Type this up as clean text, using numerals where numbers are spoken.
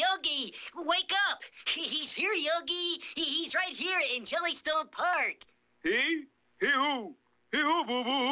Yogi, wake up! He's here, Yogi. He's right here in Jellystone Park. He? He who? He who, boo-boo?